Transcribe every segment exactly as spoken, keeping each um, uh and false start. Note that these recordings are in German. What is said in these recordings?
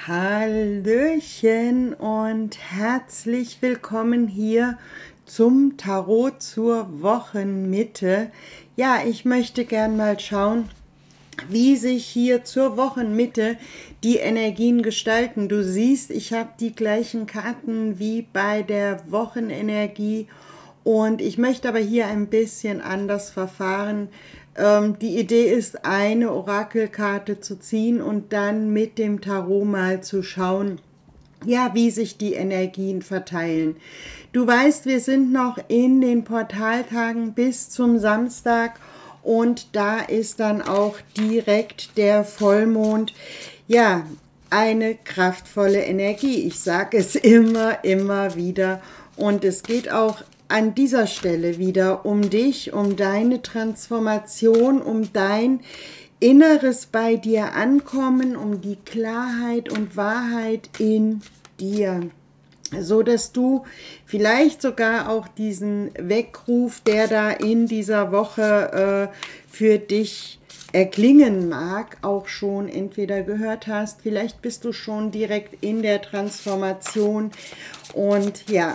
Hallöchen und herzlich willkommen hier zum Tarot zur Wochenmitte. Ja, ich möchte gern mal schauen, wie sich hier zur Wochenmitte die Energien gestalten. Du siehst, ich habe die gleichen Karten wie bei der Wochenenergie und ich möchte aber hier ein bisschen anders verfahren. Ähm, die Idee ist, eine Orakelkarte zu ziehen und dann mit dem Tarot mal zu schauen, ja, wie sich die Energien verteilen. Du weißt, wir sind noch in den Portaltagen bis zum Samstag und da ist dann auch direkt der Vollmond, ja, eine kraftvolle Energie. Ich sage es immer, immer wieder und es geht auch an dieser Stelle wieder um dich, um deine Transformation, um dein Inneres bei dir ankommen, um die Klarheit und Wahrheit in dir, so dass du vielleicht sogar auch diesen Weckruf, der da in dieser Woche äh, für dich erklingen mag, auch schon entweder gehört hast, vielleicht bist du schon direkt in der Transformation und ja,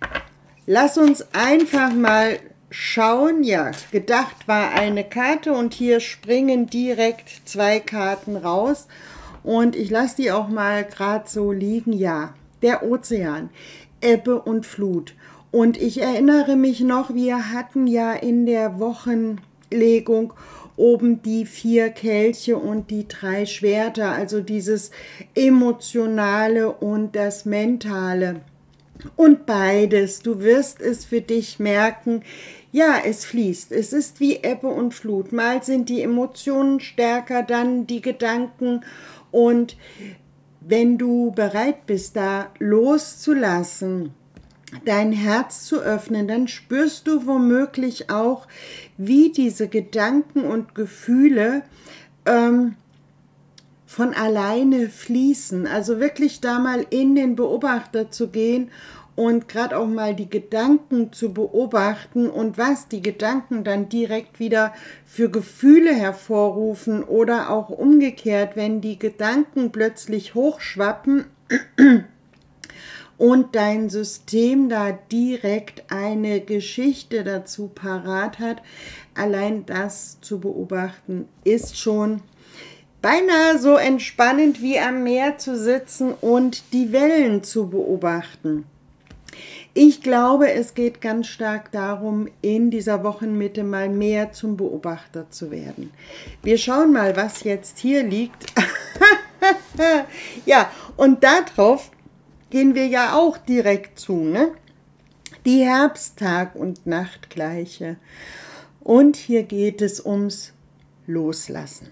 lass uns einfach mal schauen. Ja, gedacht war eine Karte und hier springen direkt zwei Karten raus. Und ich lasse die auch mal gerade so liegen. Ja, der Ozean, Ebbe und Flut. Und ich erinnere mich noch, wir hatten ja in der Wochenlegung oben die vier Kelche und die drei Schwerter. Also dieses Emotionale und das Mentale. Und beides, du wirst es für dich merken, ja, es fließt, es ist wie Ebbe und Flut, mal sind die Emotionen stärker, dann die Gedanken und wenn du bereit bist, da loszulassen, dein Herz zu öffnen, dann spürst du womöglich auch, wie diese Gedanken und Gefühle ähm, von alleine fließen, also wirklich da mal in den Beobachter zu gehen und gerade auch mal die Gedanken zu beobachten und was die Gedanken dann direkt wieder für Gefühle hervorrufen oder auch umgekehrt, wenn die Gedanken plötzlich hochschwappen und dein System da direkt eine Geschichte dazu parat hat, allein das zu beobachten ist schon beinahe so entspannend wie am Meer zu sitzen und die Wellen zu beobachten. Ich glaube, es geht ganz stark darum, in dieser Wochenmitte mal mehr zum Beobachter zu werden. Wir schauen mal, was jetzt hier liegt. Ja, und darauf gehen wir ja auch direkt zu, ne? Die Herbsttag- und Nachtgleiche. Und hier geht es ums Loslassen.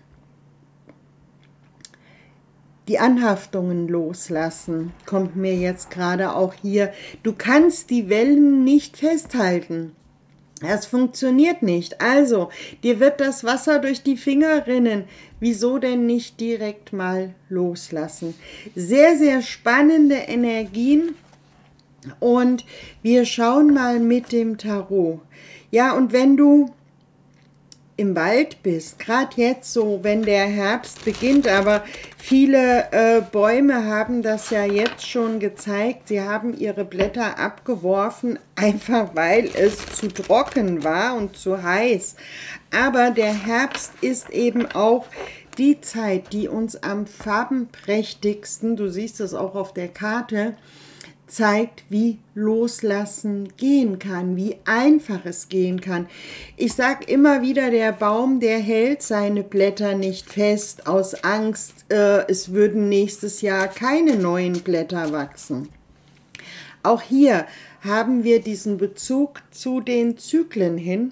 Die Anhaftungen loslassen, kommt mir jetzt gerade auch hier. Du kannst die Wellen nicht festhalten. Das funktioniert nicht. Also, dir wird das Wasser durch die Finger rinnen. Wieso denn nicht direkt mal loslassen? Sehr, sehr spannende Energien. Und wir schauen mal mit dem Tarot. Ja, und wenn du im Wald bist, gerade jetzt so, wenn der Herbst beginnt, aber viele äh, Bäume haben das ja jetzt schon gezeigt, sie haben ihre Blätter abgeworfen, einfach weil es zu trocken war und zu heiß. Aber der Herbst ist eben auch die Zeit, die uns am farbenprächtigsten, du siehst es auch auf der Karte, zeigt, wie Loslassen gehen kann, wie einfach es gehen kann. Ich sage immer wieder, der Baum, der hält seine Blätter nicht fest, aus Angst, äh, es würden nächstes Jahr keine neuen Blätter wachsen. Auch hier haben wir diesen Bezug zu den Zyklen hin.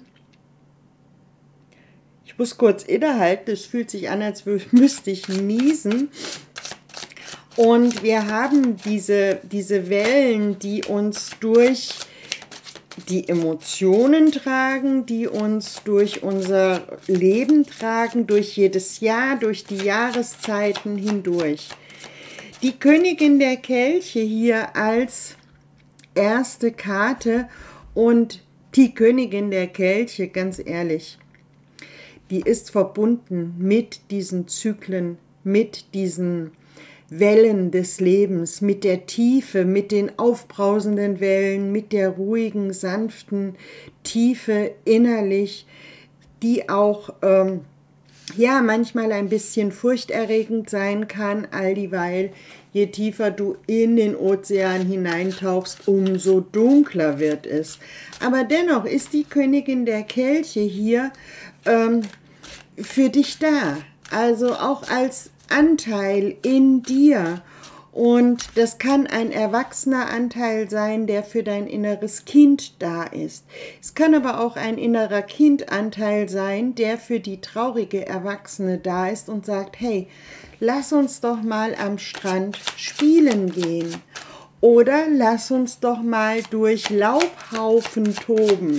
Ich muss kurz innehalten, es fühlt sich an, als müsste ich niesen. Und wir haben diese, diese Wellen, die uns durch die Emotionen tragen, die uns durch unser Leben tragen, durch jedes Jahr, durch die Jahreszeiten hindurch. Die Königin der Kelche hier als erste Karte und die Königin der Kelche, ganz ehrlich, die ist verbunden mit diesen Zyklen, mit diesen Wellen des Lebens, mit der Tiefe, mit den aufbrausenden Wellen, mit der ruhigen, sanften Tiefe innerlich, die auch ähm, ja manchmal ein bisschen furchterregend sein kann, all dieweil, je tiefer du in den Ozean hineintauchst, umso dunkler wird es. Aber dennoch ist die Königin der Kelche hier ähm, für dich da, also auch als Anteil in dir. Und das kann ein erwachsener Anteil sein, der für dein inneres Kind da ist. Es kann aber auch ein innerer Kindanteil sein, der für die traurige Erwachsene da ist und sagt, hey, lass uns doch mal am Strand spielen gehen. Oder lass uns doch mal durch Laubhaufen toben.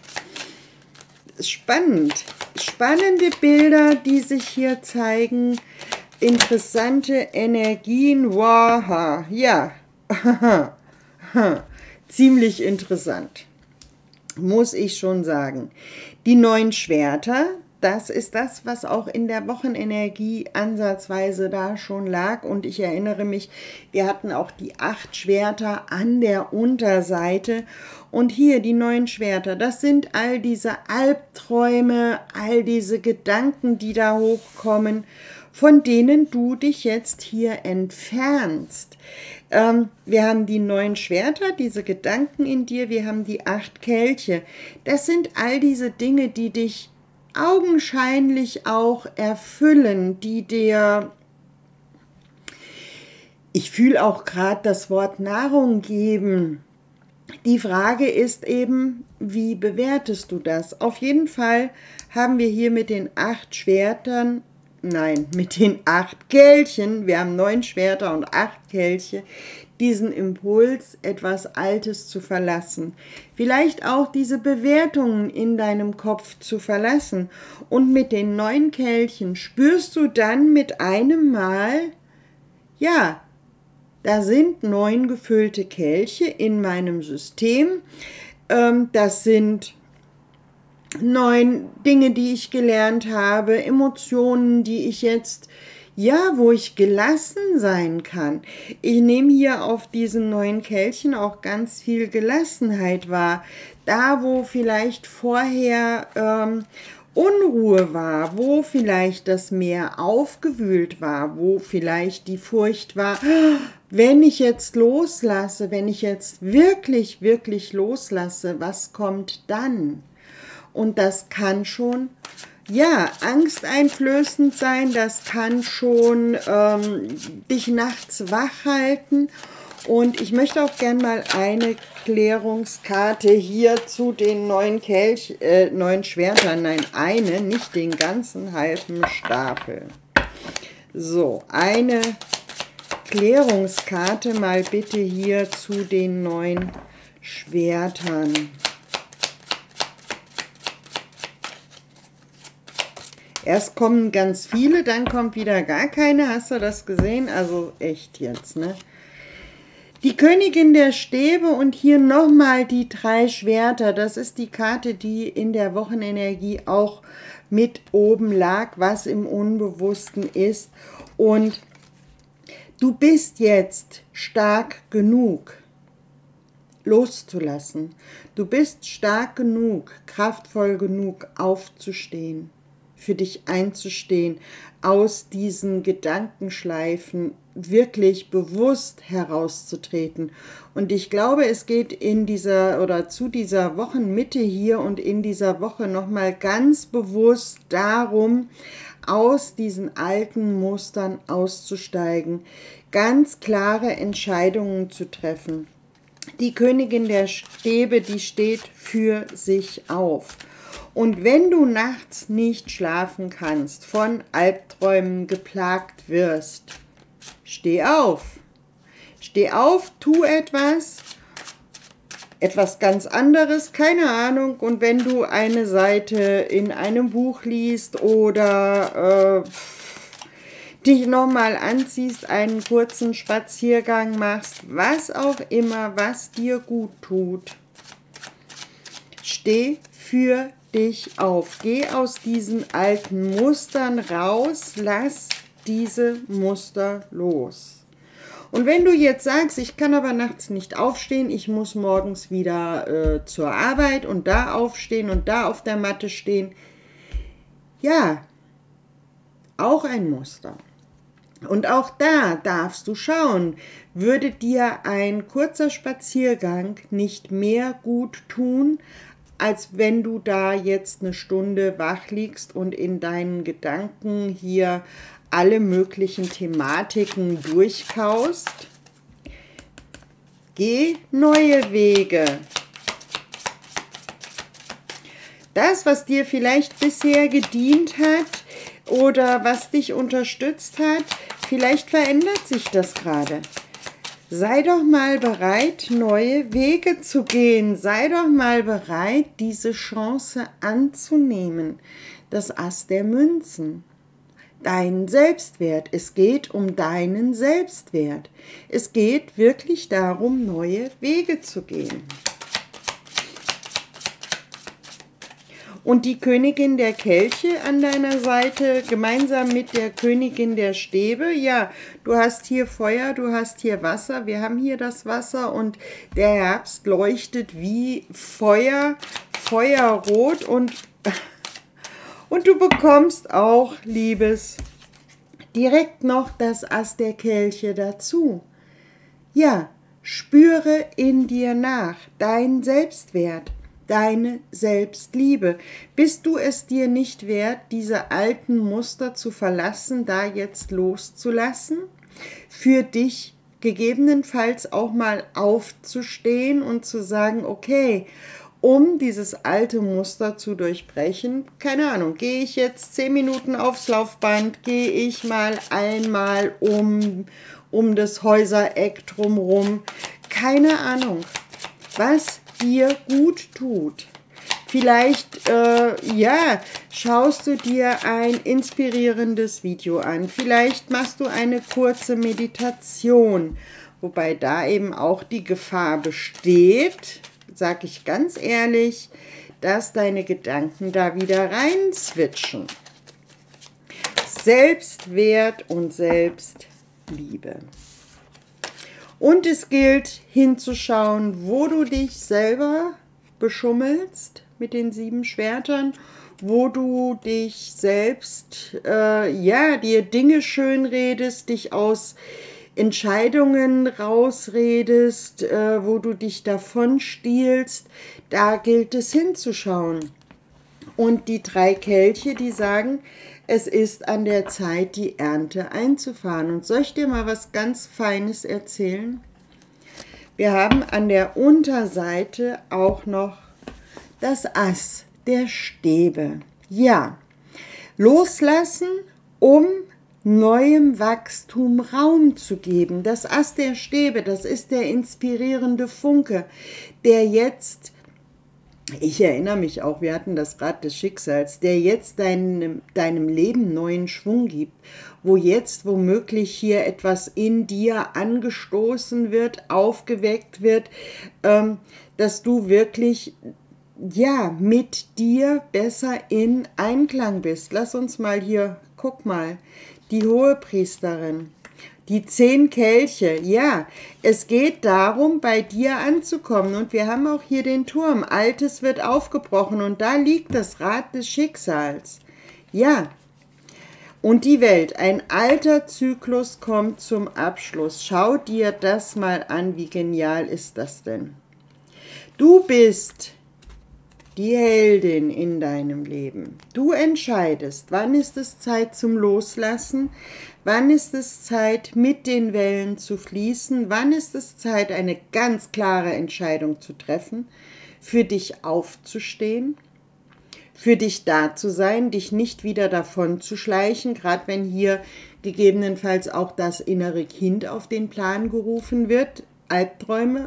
Spannend. Spannende Bilder, die sich hier zeigen. Interessante Energien. Wow, ja. Ziemlich interessant. Muss ich schon sagen. Die neun Schwerter. Das ist das, was auch in der Wochenenergie ansatzweise da schon lag. Und ich erinnere mich, wir hatten auch die acht Schwerter an der Unterseite. Und hier die neun Schwerter, das sind all diese Albträume, all diese Gedanken, die da hochkommen, von denen du dich jetzt hier entfernst. Ähm, wir haben die neun Schwerter, diese Gedanken in dir, wir haben die acht Kelche. Das sind all diese Dinge, die dich augenscheinlich auch erfüllen, die dir, ich fühle auch gerade das Wort Nahrung geben. Die Frage ist eben, wie bewertest du das? Auf jeden Fall haben wir hier mit den acht Schwertern, nein, mit den acht Kelchen, wir haben neun Schwerter und acht Kelche, diesen Impuls, etwas Altes zu verlassen. Vielleicht auch diese Bewertungen in deinem Kopf zu verlassen. Und mit den neun Kelchen spürst du dann mit einem Mal, ja, da sind neun gefüllte Kelche in meinem System. Ähm, das sind neun Dinge, die ich gelernt habe, Emotionen, die ich jetzt, ja, wo ich gelassen sein kann. Ich nehme hier auf diesen neuen Kelchen auch ganz viel Gelassenheit wahr. Da, wo vielleicht vorher ähm, Unruhe war, wo vielleicht das Meer aufgewühlt war, wo vielleicht die Furcht war, wenn ich jetzt loslasse, wenn ich jetzt wirklich, wirklich loslasse, was kommt dann? Und das kann schon, ja, angsteinflößend sein, das kann schon ähm, dich nachts wach halten. Und ich möchte auch gern mal eine Klärungskarte hier zu den neun Kelch, äh, neun Schwertern, nein, eine, nicht den ganzen halben Stapel. So, eine Klärungskarte mal bitte hier zu den neun Schwertern. Erst kommen ganz viele, dann kommt wieder gar keine. Hast du das gesehen? Also echt jetzt, ne? Die Königin der Stäbe und hier nochmal die drei Schwerter. Das ist die Karte, die in der Wochenenergie auch mit oben lag, was im Unbewussten ist. Und du bist jetzt stark genug, loszulassen. Du bist stark genug, kraftvoll genug, aufzustehen, für dich einzustehen, aus diesen Gedankenschleifen wirklich bewusst herauszutreten. Und ich glaube, es geht in dieser oder zu dieser Wochenmitte hier und in dieser Woche nochmal ganz bewusst darum, aus diesen alten Mustern auszusteigen, ganz klare Entscheidungen zu treffen. Die Königin der Stäbe, die steht für sich auf. Und wenn du nachts nicht schlafen kannst, von Albträumen geplagt wirst, steh auf. Steh auf, tu etwas, etwas ganz anderes, keine Ahnung. Und wenn du eine Seite in einem Buch liest oder äh, dich nochmal anziehst, einen kurzen Spaziergang machst, was auch immer, was dir gut tut, steh für dich auf. Geh aus diesen alten Mustern raus, lass diese Muster los. Und wenn du jetzt sagst, ich kann aber nachts nicht aufstehen, ich muss morgens wieder äh, zur Arbeit und da aufstehen und da auf der Matte stehen, ja, auch ein Muster. Und auch da darfst du schauen, würde dir ein kurzer Spaziergang nicht mehr gut tun, als wenn du da jetzt eine Stunde wach liegst und in deinen Gedanken hier alle möglichen Thematiken durchkaust. Geh neue Wege. Das, was dir vielleicht bisher gedient hat oder was dich unterstützt hat, vielleicht verändert sich das gerade. Sei doch mal bereit, neue Wege zu gehen. Sei doch mal bereit, diese Chance anzunehmen. Das Ass der Münzen. Dein Selbstwert. Es geht um deinen Selbstwert. Es geht wirklich darum, neue Wege zu gehen. Und die Königin der Kelche an deiner Seite, gemeinsam mit der Königin der Stäbe, ja, du hast hier Feuer, du hast hier Wasser, wir haben hier das Wasser und der Herbst leuchtet wie Feuer, Feuerrot und, und du bekommst auch, Liebes, direkt noch das Ass der Kelche dazu. Ja, spüre in dir nach, dein Selbstwert. Deine Selbstliebe. Bist du es dir nicht wert, diese alten Muster zu verlassen, da jetzt loszulassen? Für dich gegebenenfalls auch mal aufzustehen und zu sagen, okay, um dieses alte Muster zu durchbrechen, keine Ahnung, gehe ich jetzt zehn Minuten aufs Laufband, gehe ich mal einmal um, um das Häusereck drumherum, keine Ahnung, was dir gut tut. Vielleicht, äh, ja, schaust du dir ein inspirierendes Video an. Vielleicht machst du eine kurze Meditation, wobei da eben auch die Gefahr besteht, sage ich ganz ehrlich, dass deine Gedanken da wieder rein switchen. Selbstwert und Selbstliebe. Und es gilt hinzuschauen, wo du dich selber beschummelst mit den sieben Schwertern, wo du dich selbst, äh, ja, dir Dinge schönredest, dich aus Entscheidungen rausredest, äh, wo du dich davon stiehlst. Da gilt es hinzuschauen. Und die drei Kelche, die sagen, es ist an der Zeit, die Ernte einzufahren. Und soll ich dir mal was ganz Feines erzählen? Wir haben an der Unterseite auch noch das Ass der Stäbe. Ja, loslassen, um neuem Wachstum Raum zu geben. Das Ass der Stäbe, das ist der inspirierende Funke, der jetzt, ich erinnere mich auch, wir hatten das Rad des Schicksals, der jetzt deinem, deinem Leben neuen Schwung gibt, wo jetzt womöglich hier etwas in dir angestoßen wird, aufgeweckt wird, ähm, dass du wirklich, ja, mit dir besser in Einklang bist. Lass uns mal hier, guck mal, die Hohepriesterin. Die zehn Kelche, ja, es geht darum, bei dir anzukommen. Und wir haben auch hier den Turm. Altes wird aufgebrochen und da liegt das Rad des Schicksals. Ja, und die Welt. Ein alter Zyklus kommt zum Abschluss. Schau dir das mal an, wie genial ist das denn? Du bist die Heldin in deinem Leben. Du entscheidest, wann ist es Zeit zum Loslassen, wann ist es Zeit, mit den Wellen zu fließen, wann ist es Zeit, eine ganz klare Entscheidung zu treffen, für dich aufzustehen, für dich da zu sein, dich nicht wieder davon zu schleichen, gerade wenn hier gegebenenfalls auch das innere Kind auf den Plan gerufen wird, Albträume.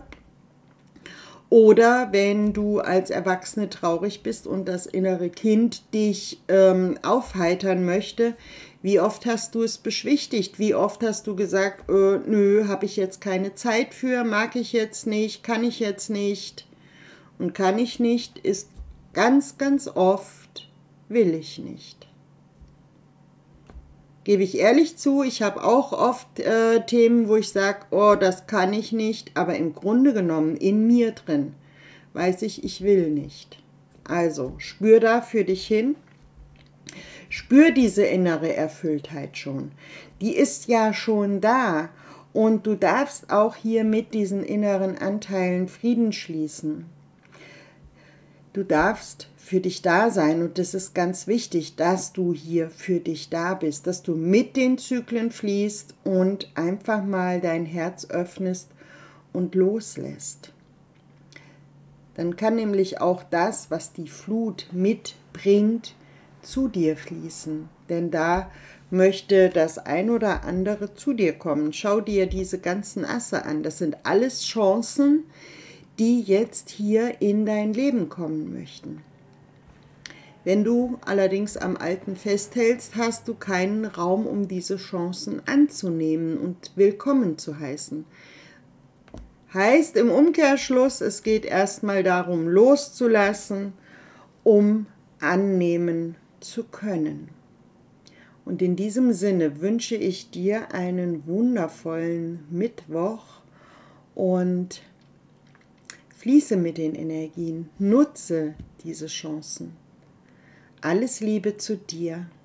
Oder wenn du als Erwachsene traurig bist und das innere Kind dich ähm, aufheitern möchte, wie oft hast du es beschwichtigt? Wie oft hast du gesagt, äh, nö, habe ich jetzt keine Zeit für, mag ich jetzt nicht, kann ich jetzt nicht. Und kann ich nicht ist ganz, ganz oft, will ich nicht. Gebe ich ehrlich zu, ich habe auch oft äh, Themen, wo ich sage, oh, das kann ich nicht, aber im Grunde genommen in mir drin weiß ich, ich will nicht. Also spür da für dich hin, spür diese innere Erfülltheit schon. Die ist ja schon da und du darfst auch hier mit diesen inneren Anteilen Frieden schließen. Du darfst für dich da sein und das ist ganz wichtig, dass du hier für dich da bist, dass du mit den Zyklen fließt und einfach mal dein Herz öffnest und loslässt. Dann kann nämlich auch das, was die Flut mitbringt, zu dir fließen. Denn da möchte das ein oder andere zu dir kommen. Schau dir diese ganzen Asse an. Das sind alles Chancen, die jetzt hier in dein Leben kommen möchten. Wenn du allerdings am Alten festhältst, hast du keinen Raum, um diese Chancen anzunehmen und willkommen zu heißen. Heißt im Umkehrschluss, es geht erstmal darum, loszulassen, um annehmen zu können. Und in diesem Sinne wünsche ich dir einen wundervollen Mittwoch und fließe mit den Energien, nutze diese Chancen. Alles Liebe zu dir.